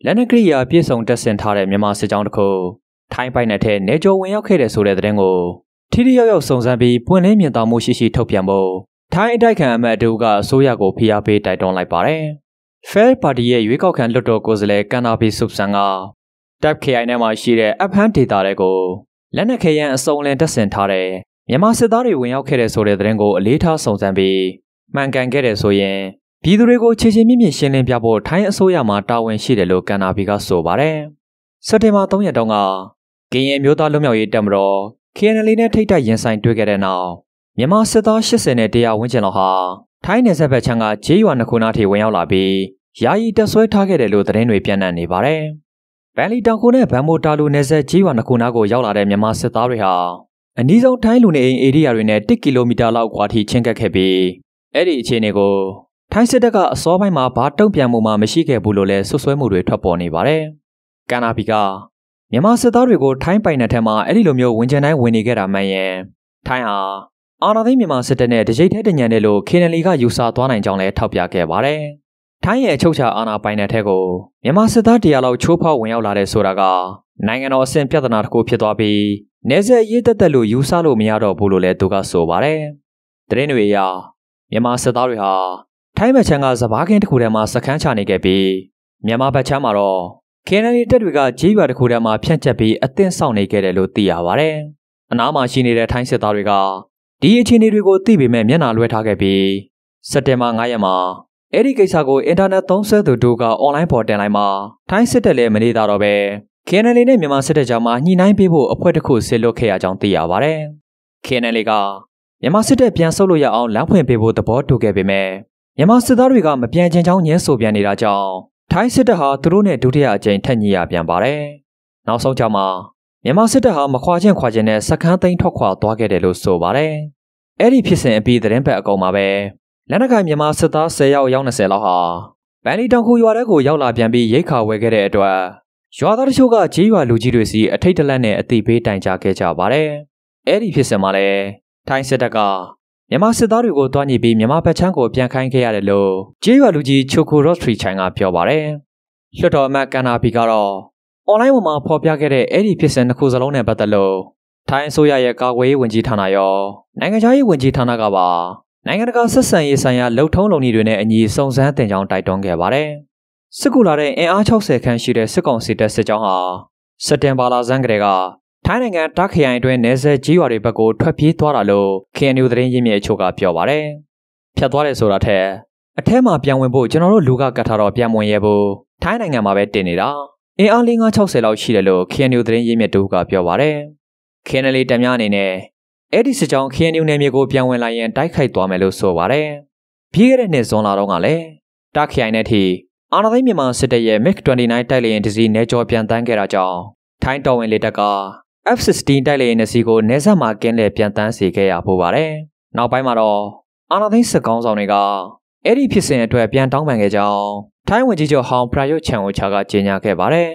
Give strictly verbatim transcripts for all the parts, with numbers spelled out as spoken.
လက်နက်ကရိယာပြည့်စုံတက်ဆင်ထားတဲ့မြန်မာစစ်ကြောင်းတစ်ခုထိုင်းပိုင်နယ်ထဲနေကြဝင်ရောက်ခဲ့တဲ့ဆိုတဲ့သတင်းကိုထိထိရောက်ရောက်စုံစမ်းပြီးပွင့်လင်းမြင်သာမှုရှိရှိထုတ်ပြန်ဖို့ထိုင်းအတိုက်ခံအမတ်တို့ကအစိုးရကိုဖိအားပေးတိုက်တွန်းလိုက်ပါတယ်။ Fair Party ရဲ့ရွေးကောက်ခံလွှတ်တော်ကိုယ်စားလှယ်ကန်နာဘီဆုပ်ဆန်ကတပ် K I နဲ့မှရှိတဲ့အဖမ်းဒေတာတွေကိုလက်နက်ခဲယမ်းအစုံလင်တက်ဆင်ထားတဲ့မြန်မာစစ်သားတွေဝင်ရောက်ခဲ့တဲ့ဆိုတဲ့သတင်းကိုအလေးထားစုံစမ်းပြီးမှန်ကန်ခဲ့တဲ့ဆိုရင်ပြည်သူတွေကိုခြေချင်းမြင့်မြင့်ရှင်းလင်းပြဖို့ထိုင်းအစိုးရမှတာဝန်ရှိတယ်လို့ကန်နာဘီကဆိုပါတယ်။စက်တင်ဘာသုံးရက်တုန်းကကရင်မျိုးသားလွတ်မြောက်ရေးတပ်မတော် K N L နဲ့ထိပ်တိုက်ရင်ဆိုင်တွေ့ခဲ့တဲ့နောက်မြန်မာစစ်သား၈၀နဲ့၁၀၀ဝန်းကျင်လောက်ဟာထိုင်းနယ်စပ်ဘက်ခြမ်းကဂျေးရွာနှစ်ခုနားထိဝင်ရောက်လာပြီးယာယီတပ်ဆွဲထားခဲ့တယ်လို့သတင်းတွေပြန့်နှံ့နေပါတယ်။ဗန်လီတောင်ကိုနဲ့ဗန်မိုတာလူနယ်စပ်ဂျေးရွာနှစ်ခုနားကိုရောက်လာတဲ့မြန်မာစစ်သားတွေဟာအနီးဆုံးထိုင်းလူနေအိမ်ဧရိယာတွေနဲ့တစ်ကီလိုမီတာလောက်ကွာထိချင်းကပ်ခဲ့ပြီးအဲ့ဒီအခြေအနေကိုထိုင်းစစ်တပ်ကအစောပိုင်းမှာဘာတုံ့ပြန်မှုမှမရှိခဲ့ဘူးလို့လည်းဆွဆွဲမှုတွေထွက်ပေါ်နေပါတယ်။ကန်နာဘီကမြန်မာစစ်သားတွေကိုထိုင်းပိုင်နယ်ထဲမှာအဲ့ဒီလိုမျိုးဝင်ကျန်တိုင်းဝင်နေခဲ့တာမှန်ရင်ထိုင်းဟာအာဏာသိမ်းမြန်မာစစ်တပ်နဲ့တကြိတ်ထဲတညံတယ်လို့ K N L ကယူဆသွားနိုင်ကြောင်းလည်းထောက်ပြခဲ့ပါတယ်။ထိုင်းရဲ့အချုပ်ချာအာဏာပိုင်နယ်ထဲကိုမြန်မာစစ်သားတရာလောက်ချိုးဖောက်ဝင်ရောက်လာတဲ့ဆိုတာကနိုင်ငံတော်အဆင့်ပြဿနာတစ်ခုဖြစ်သွားပြီးနေဆက်ရေးတက်တက်လို့ယူဆလို့မရတော့ဘူးလို့လည်းသူကဆိုပါတယ်။သတင်းတွေအရမြန်မာစစ်သားတွေဟာထိုင်းဘက်ခြမ်းကစဘာခင်းတစ်ခုထဲမှာစခန်းချနေခဲ့ပြီးမြန်မာဘက်ခြမ်းမှာတော့ K N L တပ်တွေကဂျေးရွာတစ်ခုထဲမှာဖြန့်ကျက်ပြီးအသင့်ဆောင်နေခဲ့တယ်လို့သိရပါတယ်။အနားမှာရှိနေတဲ့ထိုင်းစစ်သားတွေကဒီအခြေအနေတွေကိုသိပေမဲ့မျက်နှာလွှဲထားခဲ့ပြီးစက်တင်ဘာ၅ရက်မှာအဲ့ဒီကိစ္စကိုအင်တာနက်သုံးစွဲသူတို့ကအွန်လိုင်းပေါ်တင်လိုက်မှာထိုင်းစစ်တပ်လည်းမနေတာတော့ပဲ K N L နဲ့မြန်မာစစ်တပ်ကြားမှာညှိနှိုင်းပေးဖို့အဖွဲ့တစ်ခုဆစ်လွတ်ခဲ့ရကြောင်းသိရပါတယ်။ K N L ကမြန်မာစစ်တပ်ပြန်ဆုတ်လို့ရအောင်လမ်းဖွင့်ပေးဖို့သဘောတူခဲ့ပေမဲ့မြန်မာစစ်သားတွေကမပြန်ချင်ကြောင်းညှင်းဆိုပြန်နေတာကြောင့်ထိုင်းစစ်တပ်ဟာသူတို့နဲ့ဒုတိယအကြိမ်ထက်ညှိရပြန်ပါတယ်။နောက်ဆုံးကြမှာမြန်မာစစ်တပ်ဟာမခွာချင်းခွာချင်းနဲ့စခန်းသိမ်းထွက်ခွာသွားခဲ့တယ်လို့ဆိုပါတယ်။အဲ့ဒီဖြစ်စဉ်အပြီးသတင်းပတ်အကောင်မှာပဲလက်နက်ကိုင်မြန်မာစစ်သား၁၀ယောက်ရောက်၂၀လောက်ဟာဗန်လီတောင်ခုရွာထဲကိုရောက်လာပြန်ပြီးရိတ်ခါဝဲခဲ့တဲ့အတွက်ရွာသားတို့ကဂျေးရွာလူကြီးတွေစီအထိတ်တလန့်နဲ့အတိပေးတိုင်ကြားခဲ့ကြပါတယ်။အဲ့ဒီဖြစ်စဉ်မှာလည်းထိုင်းစစ်တပ်ကမြန်မာစစ်သားတွေကိုတွားညှိပြီးမြန်မာဘက်ချမ်းကိုပြန်ခိုင်းခဲ့ရတယ်လို့ဂျေးရွာလူကြီးချိုကိုရော့ထရီချိုင်ကပြောပါတယ်။လွှတ်တော်အမတ်ကန်နာဘီကတော့အွန်လိုင်းပေါ်မှာဖော်ပြခဲ့တဲ့အဲ့ဒီဖြစ်စဉ်တစ်ခုစလုံးနဲ့ပတ်သက်လို့ထိုင်းအစိုးရရဲ့ကာကွယ်ရေးဝန်ကြီးဌာနရောနိုင်ငံခြားရေးဝန်ကြီးဌာနကပါနိုင်ငံတကာဆက်ဆံရေးဆိုင်ရာလှုပ်ထုံးလုပ်နည်းတွေနဲ့အညီစုံစမ်းတင်ကြောင်းတိုက်တွန်းခဲ့ပါတယ်။စစ်ကူလာတဲ့အင်အား၆၀ခန့်ရှိတဲ့စစ်ကောင်စီတပ်စစ်ကြောင်းဟာစက်တင်ဘာလဆန်းကတည်းကထိုင်းနိုင်ငံတာခရိုင်အတွင်းနယ်စပ်ကြီးရွာတွေဘက်ကိုထွက်ပြေးသွားတာလို့ K N U သတင်းရင်းမြစ်အချို့ကပြောပါတယ်။ဖြတ်သွားတယ်ဆိုတာထက်အထက်မှာပြန်ဝင်ဖို့ကျွန်တော်တို့လူကကတ်ထားတော့ပြန်ဝင်ရဖို့ထိုင်းနိုင်ငံမှာပဲတင်နေတာအင်အားလေးငါး၆၀လောက်ရှိတယ်လို့ K N U သတင်းရင်းမြစ်တို့ကပြောပါတယ်။ K N L တပ်များအနေနဲ့အဲ့ဒီစစ်ကြောင်း K N U နယ်မြေကိုပြန်ဝင်လာရင်တိုက်ခိုက်သွားမယ်လို့ဆိုပါတယ်။ပြီးခဲ့တဲ့နှစ်ဇွန်လတုန်းကလည်းတာခရိုင်နဲ့ထိအာဏာသိမ်းမြန်မာစစ်တပ်ရဲ့ MiG ၂၉တိုက်လေယာဉ်တစ်စီးနယ်ကျော်ပြန်တန်းခဲ့တာကြောင့်ထိုင်းတော်ဝင်လေတပ်ကF sixteen တိုက်လေယာဉ်နှစ်စီးကိုနယ်စပ်မှာကင်းလည်ပြန်တန်းစေခဲ့ရဖို့ပါတယ်။နောက်ပိုင်းမှာတော့အာဏာသိမ်းစစ်ကောင်ဆောင်တွေကအဲ့ဒီဖြစ်စဉ်အတွက်ပြန်တောင်းပန်ခဲ့ကြောင်းထိုင်းဝန်ကြီးချုပ်ဟောင်းပရာယွတ်ချန်အိုချာကကြေညာခဲ့ပါတယ်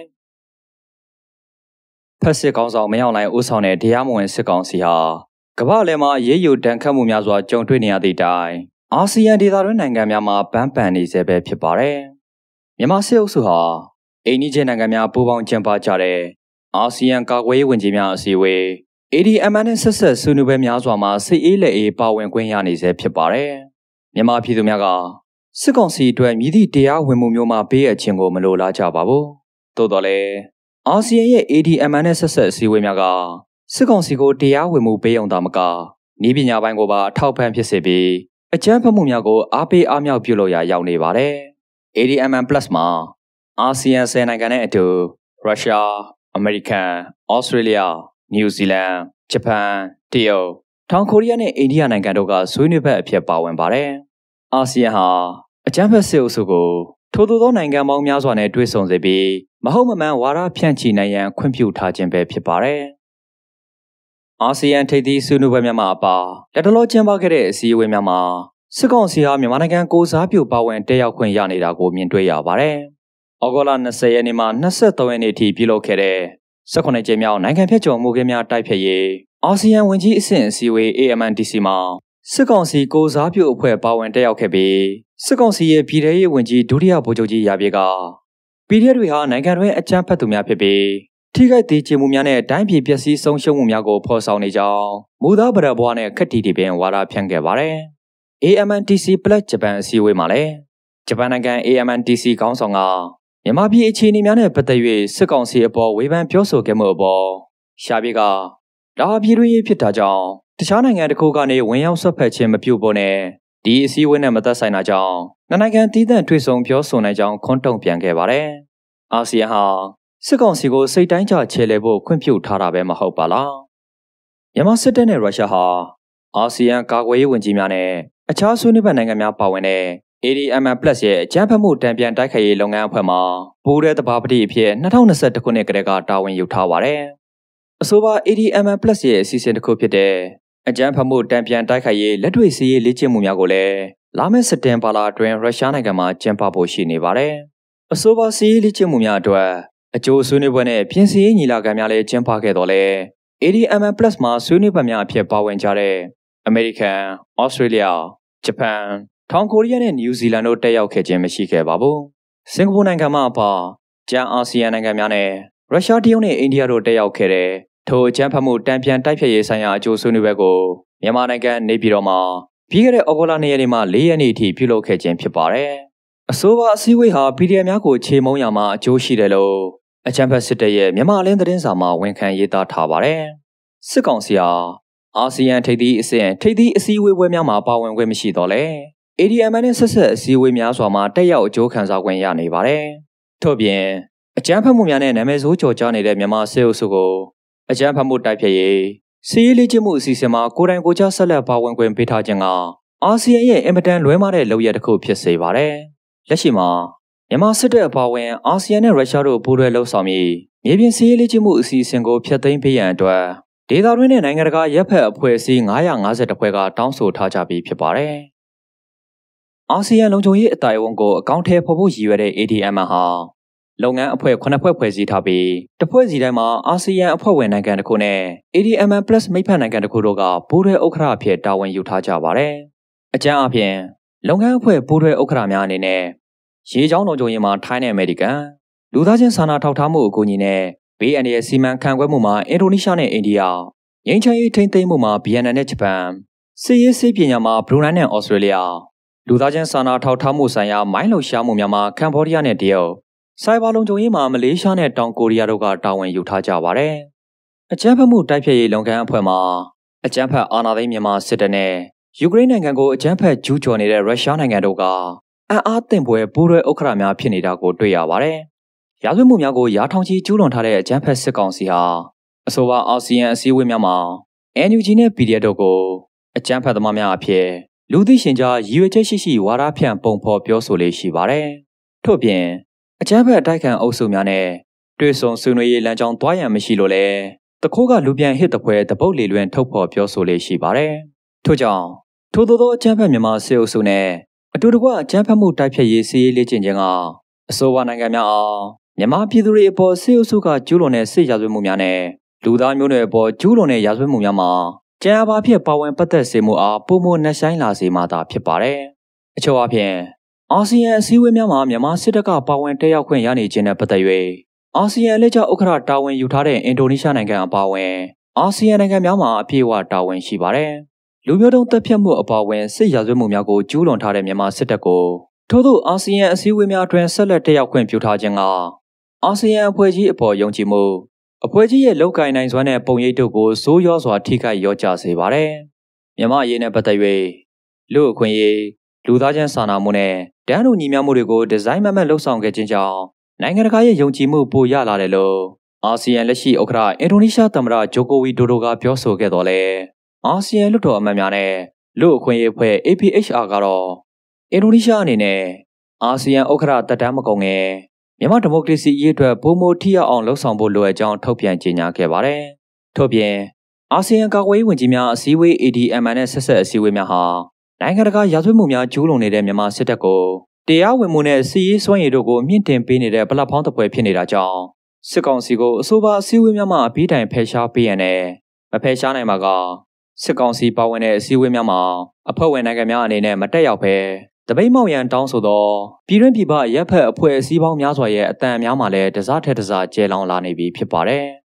။ဖက်စစ်ကောင်ဆောင်မရောက်နိုင်ဦးဆောင်တဲ့တရားမဝင်စစ်ကောင်စီဟာကမ္ဘာ့လယ်မှာရေးယူတန်ခတ်မှုများစွာကြုံတွေ့နေရသည့်တိုင်အာဆီယံဒေသတွင်းနိုင်ငံများမှာဗန်းပန်နေဆဲပဲဖြစ်ပါတယ်။မြန်မာစစ်အုပ်စုဟာအိန္ဒိယနိုင်ငံများပူးပေါင်းကျင်းပကြတဲ့အာဆီယံကာကွယ်ရေးဝန်ကြီးများအစည်းအဝေး A D M နဲ့ဆက်ဆက်ဆွေးနွေးပွဲများစွာမှာစစ်အေးလက်အေးပါဝင်ခွင့်ရနေဆဲဖြစ်ပါတယ်။မြန်မာပြည်သူများကစစ်ကောင်စီအတွက်မြည်သည့်တရားဝင်မှုမျိုးမှပေးအပ်ခြင်းကိုမလိုလားကြပါဘူး။သို့တော်လည်းအာဆီယံရဲ့ A D M နဲ့ဆက်ဆက်အစည်းအဝေးများကစစ်ကောင်စီကိုတရားဝင်မှုပေးအောင်သာမကနည်းပညာပိုင်းကိုပါအထောက်ပံ့ဖြစ်စေပြီးအကြမ်းဖက်မှုများကိုအားပေးအားမြောက်ပြုလုပ်ရာရောက်နေပါတယ်။ A D M Plus မှာအာဆီယံဆယ်နိုင်ငံနဲ့အတူရုရှားအမေရိကန်၊ဩစတြေးလျ၊နယူးဇီလန်၊ဂျပန်၊တရုတ်၊တောင်ကိုရီးယားနဲ့အိန္ဒိယနိုင်ငံတို့ကဆွေးနွေးဘက်အဖြစ်ပါဝင်ပါတယ်။အာဆီယံဟာအကြမ်းဖက်စစ်အုပ်စုကိုထိုသို့သောနိုင်ငံပေါင်းများစွာနဲ့တွဲဆုံစေပြီးမဟုတ်မမှန်ဝါဒဖြန့်ချီနိုင်ရန်ခွင့်ပြုထားခြင်းပဲဖြစ်ပါတယ်။အာဆီယံထိပ်သီးဆွေးနွေးပွဲများမှာအပါလက်တလောကျင်းပခဲ့တဲ့အစည်းအဝေးများမှာစစ်ကောင်စီဟာမြန်မာနိုင်ငံကိုစားပြုပါဝင်တက်ရောက်ခွင့်ရနေတာကိုမြင်တွေ့ရပါတယ်။ဩဂုတ်လ၂၀ရက်နေ့မှ၂၃ရက်နေ့ထိပြုလုပ်ခဲ့တဲ့၁၈ကြိမ်မြောက်နိုင်ငံဖြတ်ကျော်မှုခင်းများတိုက်ဖျက်ရေးအာဆီယံဝန်ကြီးအဆင့်အစည်းအဝေး A M N D C မှာစစ်ကောင်စီကိုစားပြုအဖွဲ့ပါဝင်တက်ရောက်ခဲ့ပြီးစစ်ကောင်စီရဲ့ပြည်ထရေးဝန်ကြီးဒုတိယဗိုလ်ချုပ်ကြီးရာပြည့်ကပ P D F တွေဟာနိုင်ငံတွင်းအကြမ်းဖက်သူများဖြစ်ပြီးထိခိုက်သေးချေမှုများနဲ့တိုင်းပြည်ပျက်စီးဆုံးရှုံးမှုများကိုဖော်ဆောင်နေကြောင်းမူသားပရဘွားနဲ့ခက်တီတီပင်ဝါဒဖြန့်ခဲ့ပါတယ်။ A M N T C Plus ဂျပန်အစည်းအဝေးမှာလည်းဂျပန်နိုင်ငံ A M N T C ခေါင်းဆောင်ကမြန်မာပြည်အခြေအနေများနဲ့ပတ်သက်၍စစ်ကောင်စီအပေါ်ဝေဖန်ပြောဆိုခဲ့မှုအပေါ်ရှားပြေကဒါပြည်တွင်းရေးဖြစ်တာကြောင့်တခြားနိုင်ငံတစ်ခုကနေဝင်ရောက်ဆွတ်ဖက်ခြင်းမပြုဖို့နဲ့ဒီအစည်းအဝေးနဲ့မသက်ဆိုင်တာကြောင့်နှစ်နိုင်ငံတည်တံ့တွေ့ဆုံပြောဆိုနိုင်ကြောင်းခွန်းတုံ့ပြန်ခဲ့ပါတယ်။အာဆီယံဟာစစ်ကောင်စီကိုစိတ်တိုင်းကျချေလှယ်ဖို့ခွင့်ပြုထားတာပဲမဟုတ်ပါလား။မြန်မာစစ်တပ်နဲ့ရုရှားဟာအာဆီယံကာကွယ်ရေးဝန်ကြီးများနဲ့အခြားဆွေးနွေးဘက်နိုင်ငံများပါဝင်တဲ့ A D M N Plus ရဲ့အကြမ်းဖက်မှုတံပြန်တိုက်ခိုက်ရေးလုပ်ငန်းအဖွဲ့မှာပူးတဲ့တဘာပတိအဖြစ်၂၀၂၁ခုနှစ်ကတည်းကတာဝန်ယူထားပါတယ်။အဆိုပါ A D M N Plus ရဲ့အစီအစဉ်တစ်ခုဖြစ်တဲ့အကြမ်းဖက်မှုတံပြန်တိုက်ခိုက်ရေးလက်တွေ့စီးရေးလေ့ကျင့်မှုများကိုလည်းလာမယ့်စက်တင်ဘာလအတွင်းရုရှားနိုင်ငံမှာကျင်းပဖို့ရှိနေပါတယ်။အဆိုပါစီးရေးလေ့ကျင့်မှုများအတွက်အကျိုးဆွေးနွေးပွဲနဲ့ပြင်ဆင်ရေးညီလာခံများလည်းကျင်းပခဲ့တော်လဲ A D M N Plus မှာဆွေးနွေးပွဲများအဖြစ်ပါဝင်ကြတဲ့အမေရိကန်၊ဩစတြေးလျ၊ဂျပန်၊တောင်ကိုရီးယားနဲ့နယူးဇီလန်တို့တက်ရောက်ခဲ့ခြင်းမရှိခဲ့ပါဘူး။စင်ကာပူနိုင်ငံမှာအပါကျန်အာဆီယံနိုင်ငံများနဲ့ရုရှားတရုတ်နဲ့အိန္ဒိယတို့တက်ရောက်ခဲ့တဲ့ထိုအကြမ်းဖက်မှုတံပြန်တိုက်ဖျက်ရေးဆိုင်ရာအကျိုးဆွေးနွေးပွဲကိုမြန်မာနိုင်ငံနေပြည်တော်မှာပြီးခဲ့တဲ့ဩဂုတ်လ၂ရက်နေ့မှ၄ရက်နေ့အထိပြုလုပ်ခဲ့ခြင်းဖြစ်ပါတယ်။အဆိုပါအစည်းအဝေးဟာ P D F များကိုခြေမုံရမှာအကျိုးရှိတယ်လို့အကြမ်းဖက်စစ်တပ်ရဲ့မြန်မာအလင်းသတင်းစာမှာဝန်ခံရေးသားထားပါတယ်။စစ်ကောင်စီဟာအာဆီယံထိပ်သီးအဆင့်ထိပ်သီးအစည်းအဝေးပွဲများမှာပါဝင်ခွင့်မရှိတော့လဲ။ A D M N နဲ့ဆက်ဆက်အစည်းအဝေးများစွာမှာတက်ရောက်အကျိုးခံစားခွင့်ရနေပါတယ်။ထို့ပြင်အကြမ်းဖက်မှုများနဲ့နာမည်ဆိုးကျော်ကြားနေတဲ့မြန်မာစစ်အုပ်စုကိုအကြမ်းဖက်မှုတိုက်ဖျက်ရေးစီးရေးလေ့ကျင့်မှုအစီအစဉ်မှာကိုယ်တိုင်ကိုယ်ကျဆက်လက်ပါဝင်ခွင့်ပေးထားခြင်းကအာဆီယံရဲ့အင်မတန်လွဲမှားတဲ့လုပ်ရတစ်ခုဖြစ်စေပါတယ်။လက်ရှိမှာမြန်မာစစ်တပ်အပါအဝင်အာဆီယံနဲ့ရုရှားတို့ပူးတွဲလှုပ်ဆောင်ပြီးမြေပြင်စီးရေးလေ့ကျင့်မှုအစီအစဉ်ကိုဖျက်သိမ်းပေးရန်အတွက်ဒေသတွင်းနဲ့နိုင်ငံတကာရပ်ဖက်အဖွဲ့အစည်း၅၅၁ဖွဲ့ကတောင်းဆိုထားကြပြီးဖြစ်ပါတယ်။အာဆီယံလုံခြုံရေးအတိုင်းအဝန်ကိုအကောင့်ထဲဖော်ဖို့ရည်ရွယ်တဲ့ A D M N ဟာလုပ်ငန်းအဖွဲ့ခုနှစ်ဖွဲ့ဖွဲ့စည်းထားပြီးတစ်ဖွဲ့စီတိုင်းမှာအာဆီယံအဖွဲ့ဝင်နိုင်ငံတစ်ခုနဲ့ A D M N Plus မိတ်ဖက်နိုင်ငံတစ်ခုတို့ကပူးတွဲဥက္ကဋ္ဌအဖြစ်တာဝန်ယူထားကြပါတယ်။အကြမ်းအဖြစ်လုပ်ငန်းအဖွဲ့ပူးတွဲဥက္ကဋ္ဌများအနေနဲ့ရေကြောင်းလုံခြုံရေးမှာထိုင်းနဲ့အမေရိကန်လူသားချင်းစာနာထောက်ထားမှုအကူအညီနဲ့ဘေးအန္တရာယ်စီမံခန့်ခွဲမှုမှာအင်ဒိုနီးရှားနဲ့အိန္ဒိယငြိမ်းချမ်းရေးထိန်းသိမ်းမှုမှာဗီယက်နမ်နဲ့ဂျပန်စစ်ရေးစစ်ပညာမှာဘရူနိုင်းနဲ့ဩစတြေးလျလူသားချင်းစာနာထောက်ထားမှုဆိုင်ရာမိုင်းလှုပ်ရှားမှုများမှာကမ္ဘောဒီးယားနဲ့တရုတ်စိုက်ဘာလုံခြုံရေးမှာမလေးရှားနဲ့တောင်ကိုရီးယားတို့ကတာဝန်ယူထားကြပါတယ်။အကြမ်းဖက်မှုတိုက်ဖျက်ရေးလုပ်ငန်းအဖွဲ့မှာအကြမ်းဖက်အာဏာသိမ်းမြန်မာစစ်တပ်နဲ့ယူကရိန်းနိုင်ငံကိုအကြမ်းဖက်ကျူးကျော်နေတဲ့ရုရှားနိုင်ငံတို့ကအံ့အားသင့်ဖွယ်ပူးတွဲဥက္ကဋ္ဌများဖြစ်နေတာကိုတွေ့ရပါတယ်။ရာဇဝတ်မှုများကိုရာထောင်ချီကျူးလွန်ထားတဲ့အကြမ်းဖက်စစ်ကောင်စီဟာအဆိုပါအာဆီယံအစည်းအဝေးများမှာ N U G နဲ့ P D F တို့ကိုအကြမ်းဖက်သမားများအဖြစ်လူသိရှင်ကြားရည်ရွယ်ချက်ရှိရှိဝါဒဖြန့်ပုံဖော်ပြောဆိုလေးရှိပါတယ်။ထို့ပြင်အကြမ်းဖက်အတိုက်ခံအုပ်စုများနဲ့တွေ့ဆုံဆွေးနွေးရေးလမ်းကြောင်းသွားရန်မရှိလို့လဲတခိုးကလူပြန်ဟစ်တပွဲတပုတ်လေလွင်ထုတ်ဖော်ပြောဆိုလေးရှိပါတယ်။ထို့ကြောင့်ထို့သောသောအကြမ်းဖက်မြန်မာစစ်အုပ်စုနဲ့အတူတကွအကြမ်းဖက်မှုတိုက်ဖျက်ရေးစီးရေးလေ့ကျင့်ခြင်းကအဆိုပါနိုင်ငံများအားမြန်မာပြည်သူတွေအပေါ်စစ်အုပ်စုကကျူးလွန်တဲ့စစ်ရာဇဝတ်မှုများနဲ့လူသားမျိုးနွယ်အပေါ်ကျူးလွန်တဲ့ရာဇဝတ်မှုများမှာကြံအပါဖြစ်ပါဝင်ပတ်သက်စေမှုအားပုံမနှက်ဆိုင်လာစေမှသာဖြစ်ပါတယ်။အချို့အဖြစ်အာဆီယံအစည်းအဝေးများမှာမြန်မာစစ်တပ်ကပါဝင်တက်ရောက်ခွင့်ရနေခြင်းနဲ့ပတ်သက်၍အာဆီယံလက်ကျဥက္ကဋ္ဌတာဝန်ယူထားတဲ့အင်ဒိုနီးရှားနိုင်ငံအပါအဝင်အာဆီယံနိုင်ငံများမှာအပြည့်အဝတာဝန်ရှိပါတယ်။လူမျိုးတုံးတပ်ဖြတ်မှုအပါအဝင်စစ်ရာဇဝတ်မှုများကိုကျူးလွန်ထားတဲ့မြန်မာစစ်တပ်ကိုထို့သောအာဆီယံအစည်းအဝေးများအတွင်းဆက်လက်တက်ရောက်ခွင့်ပြုထားခြင်းကအာဆီယံအဖွဲ့ကြီးအပေါ်ယုံကြည်မှုအဖွဲ့ကြီးရဲ့လောက်ကိုင်နိုင်စွမ်းတဲ့ပုံရိပ်တို့ကိုစိုးရောစွာထိခိုက်ရောကြစေပါတယ်။မြန်မာအရေးနဲ့ပတ်သက်၍လူအခွင့်အရေးလူသားချင်းစာနာမှုနဲ့တန်းတူညီမျှမှုတွေကိုဒီဇိုင်းမမတ်လှုပ်ဆောင်ခဲ့ခြင်းကြောင့်နိုင်ငံတကာရဲ့ယုံကြည်မှုပိုရလာတယ်လို့အာဆီယံလက်ရှိဥက္ကဋ္ဌအင်ဒိုနီးရှားသမ္မတဂျိုကိုဝီဒိုဒိုကပြောဆိုခဲ့တော်လဲအာဆီယံလွှတ်တော်အမတ်များနဲ့လူအခွင့်အရေးအဖွဲ့ A P H R ကတော့အင်ဒိုနီးရှားအနေနဲ့အာဆီယံဥက္ကဋ္ဌတက်တမ်းမကုန်ခင်မြန်မာဒီမိုကရေစီရေးအတွက်ပုံမထိရောက်အောင်လှုံ့ဆော်ဖို့လိုအပ်ကြောင်းထုတ်ပြန်ကြေညာခဲ့ပါတယ်။ထို့ပြင်အာဆီယံကာကွယ်ရေးဝန်ကြီးများအစည်းအဝေး A D M N နဲ့ဆက်ဆက်အစည်းအဝေးများဟာနိုင်ငံတကာရာဇဝတ်မှုများကျူးလွန်နေတဲ့မြန်မာစစ်တပ်ကိုတရားဝင်မှုနဲ့စီးရေးစွမ်းရည်တို့ကိုမြင့်တင်ပေးနေတဲ့ပလက်ဖောင်းတစ်ပွဲဖြစ်နေတာကြောင့်စစ်ကောင်စီကိုအဆိုပါအစည်းအဝေးများမှာအပြီးတိုင်ဖယ်ရှားပေးရန်နဲ့မဖယ်ရှားနိုင်ပါကစစ်ကောင်စီပါဝင်တဲ့အစည်းအဝေးများမှာအဖွဲ့ဝင်နိုင်ငံများအနေနဲ့မတက်ရောက်ဘဲတပိတ်မောက်ရန်တောင်းဆိုသောပြည်တွင်းပြည်ပရပ်ဖက်အဖွဲ့အစည်းပေါင်းများစွာရဲ့အတန်များမှလည်းတစားထက်တစားကျဲလောင်လာနေပြီဖြစ်ပါတယ်